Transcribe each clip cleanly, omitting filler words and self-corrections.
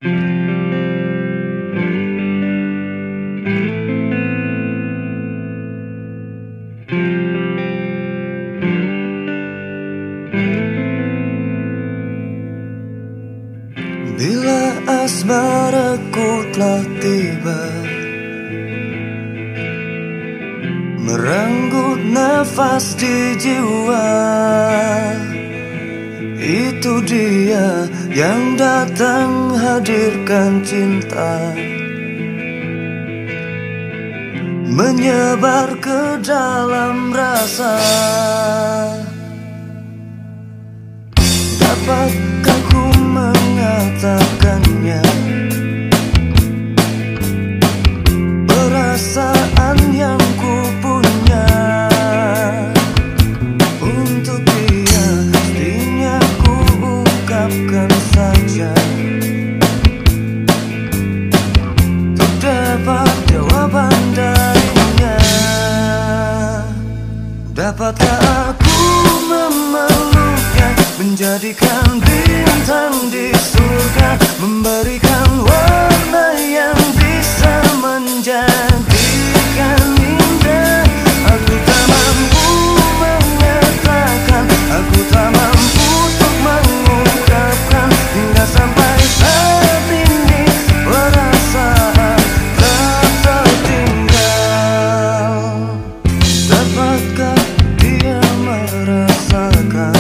Bila asmaraku telah tiba, merenggut nafas di jiwa, itu dia yang datang hadirkan cinta, menyebar ke dalam rasa. Dapatkah ku mengatakannya, perasaan yang ku punya untuk dia, pastinya ku ungkapkan saja. Untuk dapat jawaban darinya, dapatkah aku memeluknya, menjadikan bintang di surga, memberikan warna yang bisa menjadikan indah. Aku tak mampu mengatakan, aku tak mampu untuk mengungkapkan, hingga sampai saat ini perasaan tak tertinggal. Dapatkah dia merasakan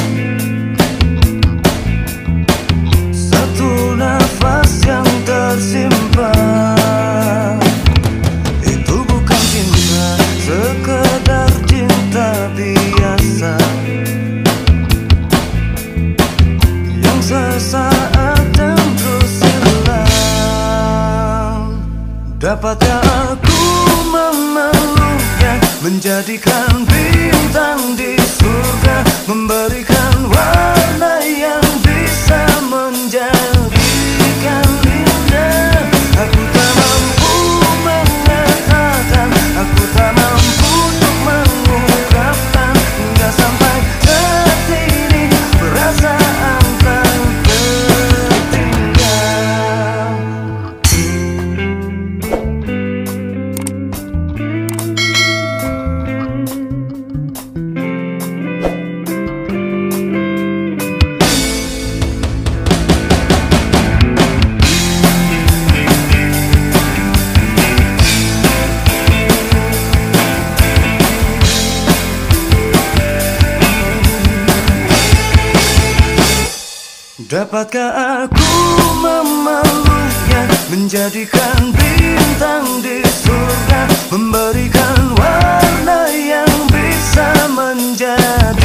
satu nafas yang tersimpan? Itu bukan cinta, sekedar cinta biasa yang sesaat dan terus hilang. Dapatkah aku memeluknya, menjadikan bintang di surga, memberikan warna yang bisa menjadikan indah. Aku tak mampu mengatakan, aku tak mampu untuk mengungkapkan, hingga sampai saat ini perasaan tak tertinggal. Dapatkah aku memeluknya, menjadikan bintang di surga, memberikan warna yang bisa menjadi